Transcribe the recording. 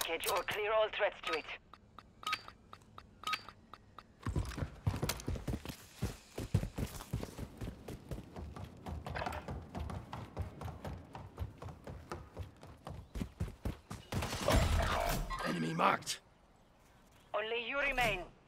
package or clear all threats to it. Enemy marked. Only you remain.